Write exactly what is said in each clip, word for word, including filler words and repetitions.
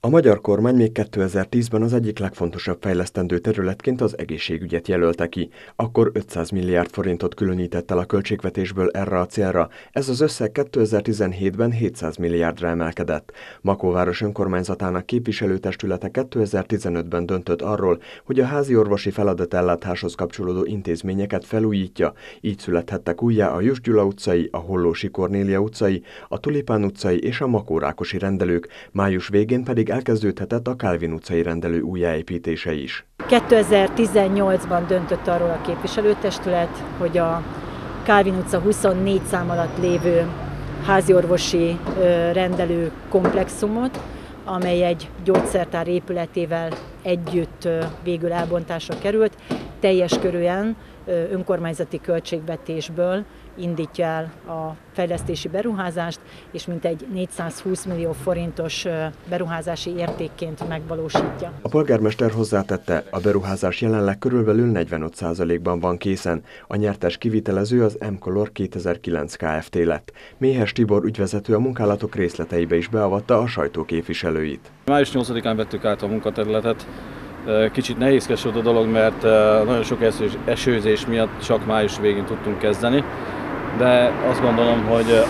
A magyar kormány még kétezer-tízben az egyik legfontosabb fejlesztendő területként az egészségügyet jelölte ki. Akkor ötszáz milliárd forintot különített el a költségvetésből erre a célra, ez az összeg kétezer-tizenhétben hétszáz milliárdra emelkedett. Makóváros önkormányzatának képviselőtestülete kétezer-tizenötben döntött arról, hogy a háziorvosi feladatellátáshoz kapcsolódó intézményeket felújítja, így születhettek újjá a Juss Gyula utcai, a Hollósy Kornélia utcai, a Tulipán utcai és a Makó-Rákosi rendelők, május végén pedig elkezdődhetett a Kálvin utcai rendelő újjáépítése is. kétezer-tizennyolcban döntött arról a képviselőtestület, hogy a Kálvin utca huszonnégy szám alatt lévő háziorvosi rendelő komplexumot, amely egy gyógyszertár épületével együtt végül elbontásra került, teljes körűen önkormányzati költségvetésből indítja el a fejlesztési beruházást, és mintegy négyszázhúsz millió forintos beruházási értékként megvalósítja. A polgármester hozzátette, a beruházás jelenleg körülbelül negyvenöt százalékban van készen. A nyertes kivitelező az M-Color kétezer-kilenc Kft. Lett. Méhes Tibor ügyvezető a munkálatok részleteibe is beavatta a sajtó képviselőit. május nyolcadikán vettük át a munkaterületet. Kicsit nehézkes volt a dolog, mert nagyon sok esőzés miatt csak május végén tudtunk kezdeni, de azt gondolom, hogy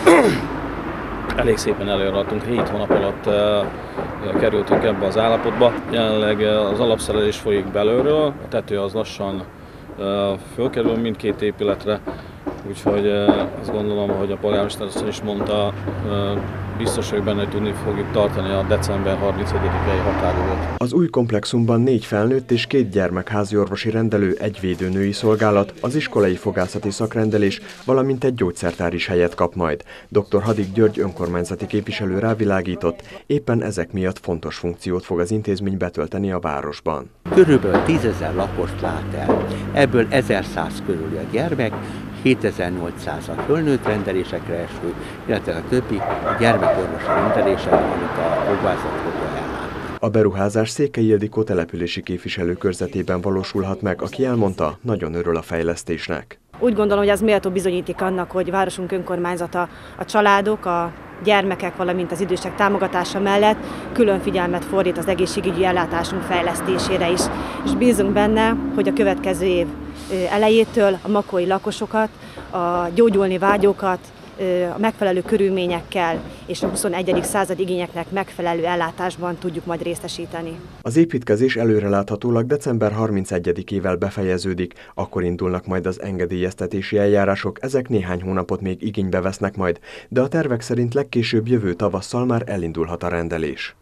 elég szépen előadtunk, hét hónap alatt kerültünk ebbe az állapotba. Jelenleg az alapszerelés folyik belülről, a tető az lassan fölkerül mindkét épületre, úgyhogy azt gondolom, hogy a polgármester asszony is mondta, biztos vagyok benne, hogy tudni fogjuk tartani a december harmincegyedikei határidőt. Az új komplexumban négy felnőtt és két gyermek háziorvosi rendelő, egy védőnői szolgálat, az iskolai fogászati szakrendelés, valamint egy gyógyszertár is helyet kap majd. doktor Hadik György önkormányzati képviselő rávilágított, éppen ezek miatt fontos funkciót fog az intézmény betölteni a városban. Körülbelül tízezer lakost lát el, ebből ezerszáz körül a gyermek, hétezer-nyolcszáz a fölnőtt rendelésekre eső, illetve a többi a gyermekorvosi rendelések, amit a fogvászat fogja ellátni. A beruházás Székely Ildikó települési képviselő körzetében valósulhat meg, aki elmondta, nagyon örül a fejlesztésnek. Úgy gondolom, hogy ez méltó bizonyíték annak, hogy városunk önkormányzata a családok, a gyermekek, valamint az idősek támogatása mellett külön figyelmet fordít az egészségügyi ellátásunk fejlesztésére is. És bízunk benne, hogy a következő év elejétől a makói lakosokat, a gyógyulni vágyókat, a megfelelő körülményekkel és a huszonegyedik század igényeknek megfelelő ellátásban tudjuk majd részesíteni. Az építkezés előreláthatólag december harmincegyedikével befejeződik, akkor indulnak majd az engedélyeztetési eljárások, ezek néhány hónapot még igénybe vesznek majd, de a tervek szerint legkésőbb jövő tavasszal már elindulhat a rendelés.